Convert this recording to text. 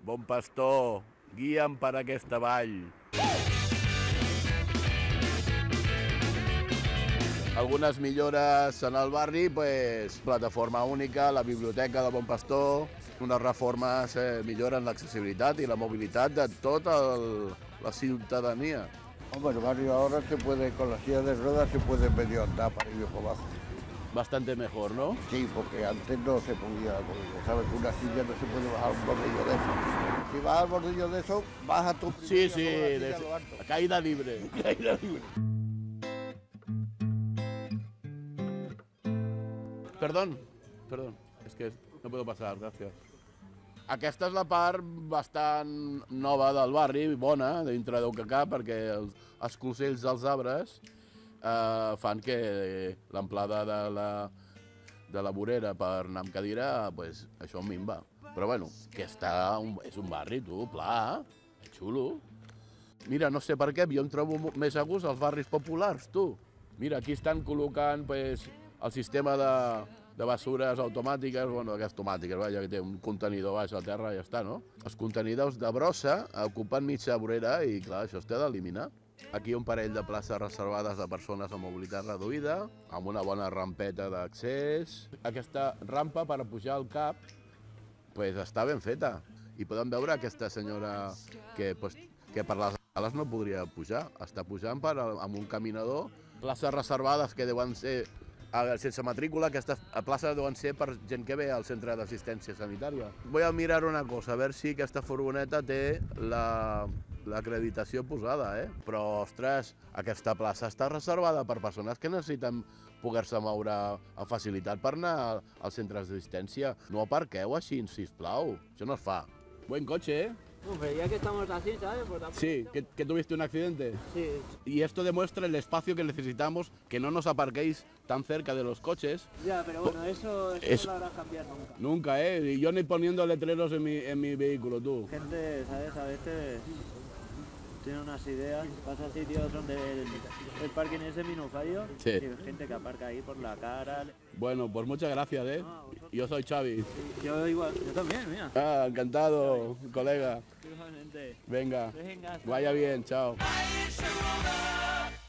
Bon pastor, guia'm per aquesta vall. Algunes millores en el barri, pues, plataforma única, la biblioteca de Bon Pastor, unes reformes milloren l'accesibilitat i la mobilitat de tota la ciutadania. Hombre, el barrio ahora se puede, con la silla de ruedas se puede medio andar para arriba y para abajo. Bastante mejor, ¿no? Sí, porque antes no se podía, porque sabes que una silla no se puede bajar un bordillo de eso. Si vas al bordillo de eso, baja tú Sí, primero y luego la silla a lo alto. caída libre. Caída libre. Perdón, és que no puedo pasar, gràcies. Aquesta és la part bastant nova del barri, bona, dintre d'Eucacà, perquè els closells dels arbres fan que l'amplada de la vorera per anar amb cadira, pues, això minva. Però bueno, que és un barri, tu, pla, xulo. Mira, no sé per què, jo em trobo més a gust als barris populars, tu. Mira, aquí estan col·locant pues, el sistema de bessures automàtiques, bueno, que automàtiques, vaja, que té un contenidor baix a terra i ja està, no? Els contenidors de brossa ocupen mitja vorera i, clar, això es té d'eliminar. Aquí un parell de places reservades a persones amb mobilitat reduïda, amb una bona rampeta d'accés. Aquesta rampa per pujar al CAP pues, està ben feta. I podem veure aquesta senyora que per les escales no podria pujar. Està pujant amb un caminador. Places reservades que deuen ser sense matrícula, aquestes places deuen ser per gent que ve al centre d'assistència sanitària. Voy a mirar una cosa, a veure si aquesta furgoneta té l'acreditació posada, Però, ostres, aquesta plaça està reservada per persones que necessiten poder-se moure amb facilitat per anar als centres d'assistència. No aparqueu així, sisplau. Això no es fa. Buen coche, Hombre, ya que estamos así, ¿sabes? Pues Sí, que tuviste un accidente. Sí. Y esto demuestra el espacio que necesitamos, que no nos aparquéis tan cerca de los coches. Ya, pero bueno, eso no lo habrás cambiar nunca. Nunca, Y yo ni poniendo letreros en mi vehículo, tú. Gente, ¿sabes? A veces tiene unas ideas, pasa a sitios donde el parking es de minusválido Sí. y hay gente que aparca ahí por la cara. Bueno, pues muchas gracias, Yo soy Xavi. Yo igual, yo también, mira. Ah, encantado, colega. Igualmente. Venga, Venga, hasta vaya luego. bien, chao. I ain't sure